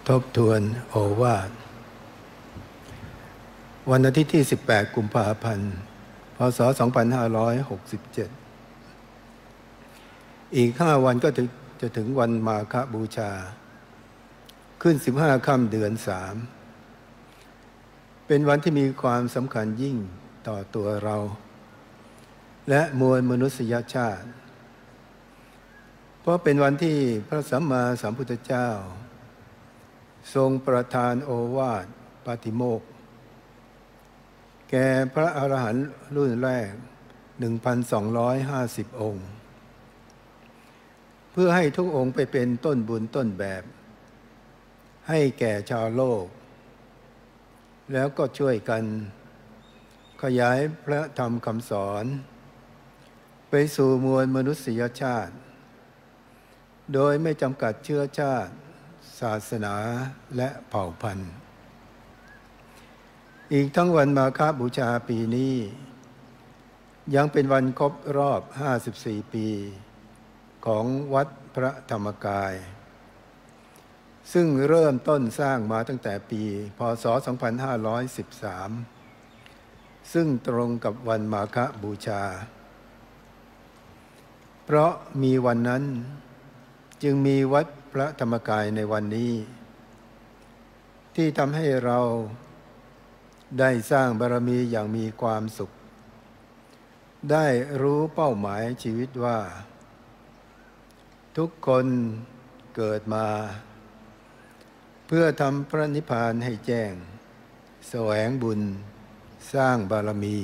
ทบทวนโอวาทวันอาทิตย์ที่ 18 กุมภาพันธ์ พ.ศ. 2567 อีก5 วันก็จะถึงวันมาฆบูชา ขึ้น 15 ค่ำเดือน 3 เป็นวันที่มีความสำคัญยิ่งต่อตัวเราและมวลมนุษยชาติ เพราะเป็นวันที่พระสัมมาสัมพุทธเจ้าทรงประทานโอวาทปาติโมกข์แก่พระอรหันต์รุ่นแรก 1,250 องค์เพื่อให้ทุกองค์ไปเป็นต้นบุญต้นแบบให้แก่ชาวโลกแล้วก็ช่วยกันขยายพระธรรมคำสอนไปสู่มวลมนุษยชาติโดยไม่จำกัดเชื้อชาติศาสนาและเผ่าพันธุ์อีกทั้งวันมาฆบูชาปีนี้ยังเป็นวันครบรอบ 54 ปีของวัดพระธรรมกายซึ่งเริ่มต้นสร้างมาตั้งแต่ปีพ.ศ. 2513 ซึ่งตรงกับวันมาฆบูชาเพราะมีวันนั้นจึงมีวัดพระธรรมกายในวันนี้ที่ทำให้เราได้สร้างบารมีอย่างมีความสุขได้รู้เป้าหมายชีวิตว่าทุกคนเกิดมาเพื่อทำพระนิพพานให้แจ้งแสวงบุญสร้างบารมี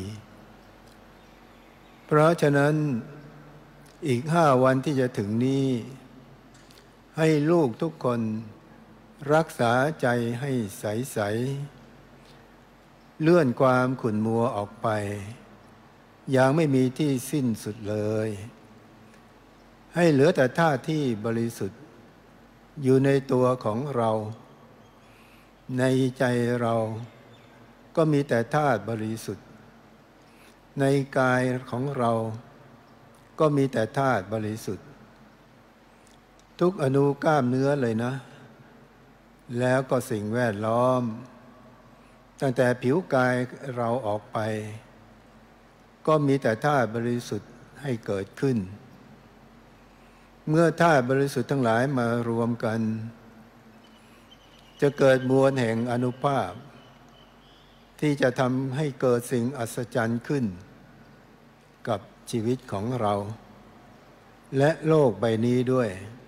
เพราะฉะนั้นอีก5 วันที่จะถึงนี้ให้ลูกทุกคนรักษาใจให้ใสๆเลื่อนความขุ่นมัวออกไปอย่างไม่มีที่สิ้นสุดเลยให้เหลือแต่ธาตุที่บริสุทธิ์อยู่ในตัวของเราในใจเราก็มีแต่ธาตุบริสุทธิ์ในกายของเราก็มีแต่ธาตุบริสุทธิ์ทุกอนูกล้ามเนื้อเลยนะแล้วก็สิ่งแวดล้อมตั้งแต่ผิวกายเราออกไปก็มีแต่ธาตุบริสุทธิ์ให้เกิดขึ้นเมื่อธาตุบริสุทธิ์ทั้งหลายมารวมกันจะเกิดมวลแห่งอานุภาพที่จะทำให้เกิดสิ่งอัศจรรย์ขึ้นกับชีวิตของเราและโลกใบนี้ด้วย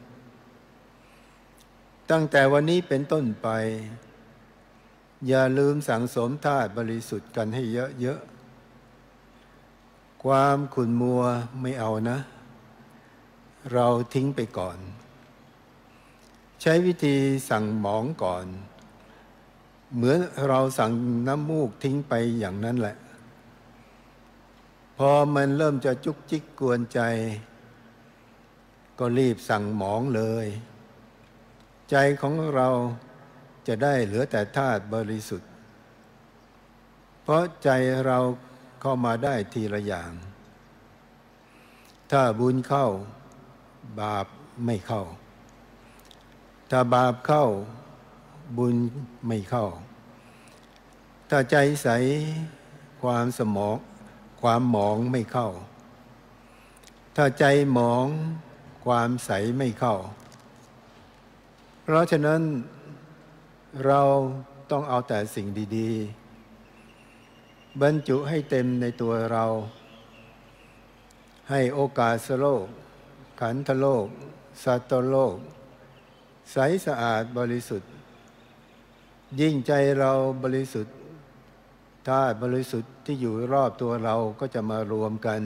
ตั้งแต่วันนี้เป็นต้นไปอย่าลืมสั่งสมธาตุบริสุทธิ์กันให้เยอะๆความขุ่นมัวไม่เอานะเราทิ้งไปก่อนใช้วิธีสั่งหมองก่อนเหมือนเราสั่งน้ำมูกทิ้งไปอย่างนั้นแหละพอมันเริ่มจะจุกจิกกวนใจก็รีบสั่งหมองเลยใจของเราจะได้เหลือแต่ธาตุบริสุทธิ์เพราะใจเราเข้ามาได้ทีละอย่างถ้าบุญเข้าบาปไม่เข้าถ้าบาปเข้าบุญไม่เข้าถ้าใจใสความหมองไม่เข้าถ้าใจหมองความใสไม่เข้าเพราะฉะนั้นเราต้องเอาแต่สิ่งดีๆบรรจุให้เต็มในตัวเราให้โอกาสโลกขันธโลกสัตว์โลกใสสะอาดบริสุทธิ์ยิ่งใจเราบริสุทธิ์ธาตุบริสุทธิ์ที่อยู่รอบตัวเราก็จะมารวมกัน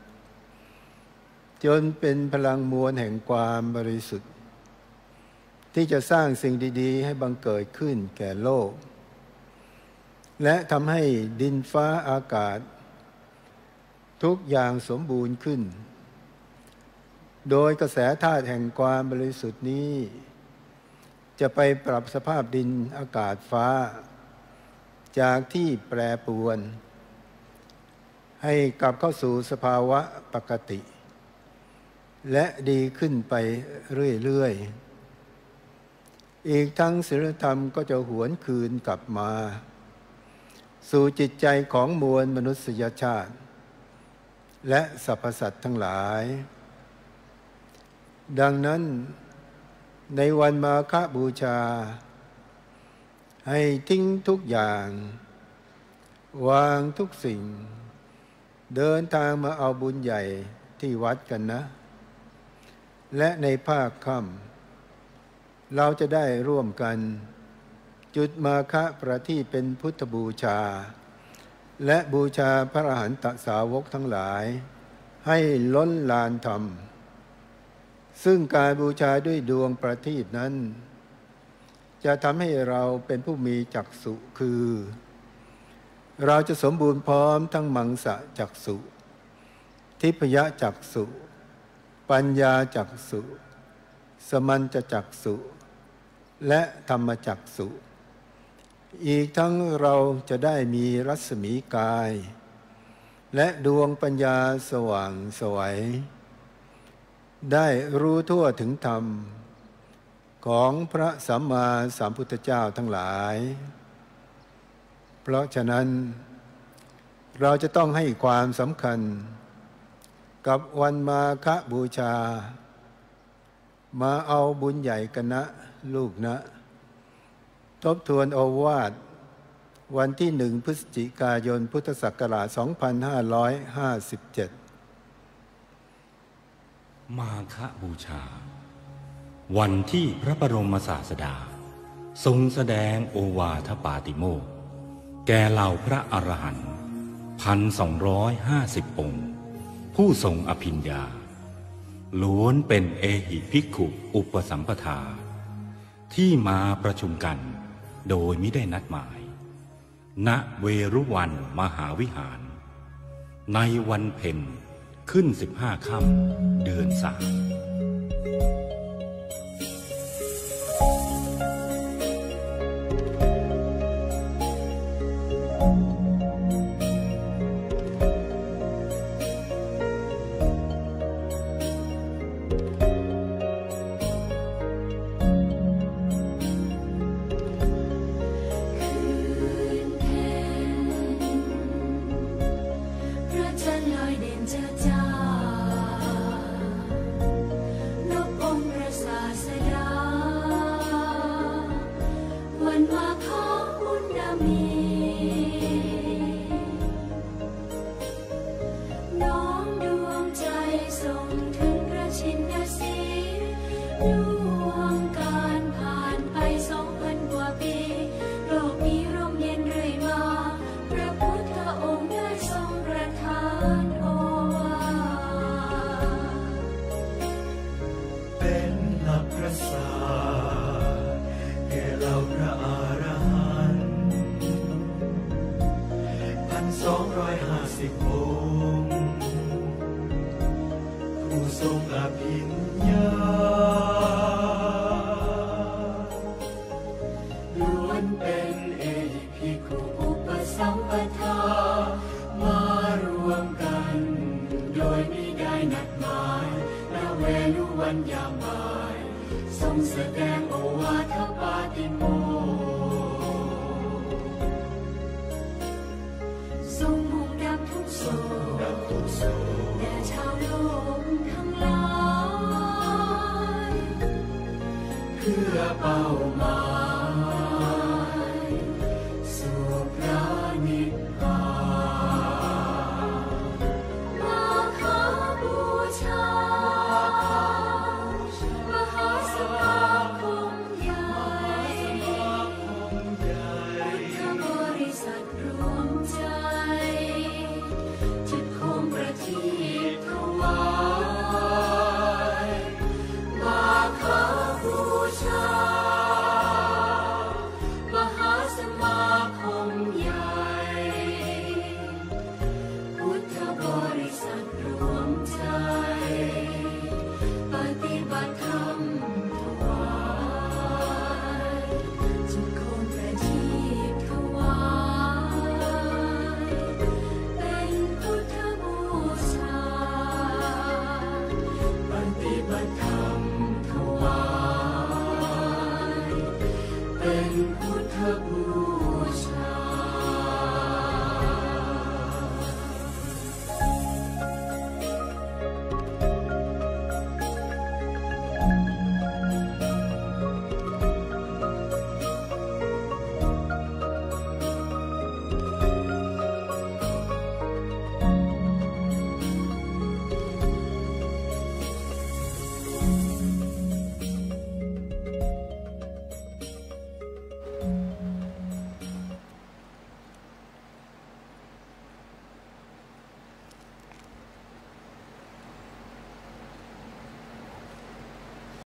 จนเป็นพลังมวลแห่งความบริสุทธิ์ที่จะสร้างสิ่งดีๆให้บังเกิดขึ้นแก่โลกและทำให้ดินฟ้าอากาศทุกอย่างสมบูรณ์ขึ้นโดยกระแสธาตุแห่งความบริสุทธิ์นี้จะไปปรับสภาพดินอากาศฟ้าจากที่แปรปรวนให้กลับเข้าสู่สภาวะปกติและดีขึ้นไปเรื่อยๆอีกทั้งศีลธรรมก็จะหวนคืนกลับมาสู่จิตใจของมวลมนุษยชาติและสรรพสัตว์ทั้งหลายดังนั้นในวันมาฆบูชาให้ทิ้งทุกอย่างวางทุกสิ่งเดินทางมาเอาบุญใหญ่ที่วัดกันนะและในภาคค่ำเราจะได้ร่วมกันจุดมาฆประทีปเป็นพุทธบูชาและบูชาพระอรหันตสาวกทั้งหลายให้ล้นลานธรรมซึ่งการบูชาด้วยดวงประทีปนั้นจะทำให้เราเป็นผู้มีจักษุคือเราจะสมบูรณ์พร้อมทั้งมังสะจักษุทิพยจักษุปัญญาจักษุสมัญจจักษุและธรรมจักษุอีกทั้งเราจะได้มีรัศมีกายและดวงปัญญาสว่างไสวได้รู้ทั่วถึงธรรมของพระสัมมาสัมพุทธเจ้าทั้งหลายเพราะฉะนั้นเราจะต้องให้ความสำคัญกับวันมาฆบูชามาเอาบุญใหญ่กันนะลูกนะทบทวนโอวาทวันที่1 พฤศจิกายนพุทธศักราช 2557 มาฆบูชาวันที่พระบรมศาสดาทรงแสดงโอวาทปาติโมกข์แก่เหล่าพระอรหันต์ 1,250 องค์ผู้ทรงอภิญญาล้วนเป็นเอหิภิกขุอุปสัมปทาที่มาประชุมกันโดยมิได้นัดหมายณเวรุวันมหาวิหารในวันเพ็ญขึ้น15 ค่ำเดือน 3 มบุ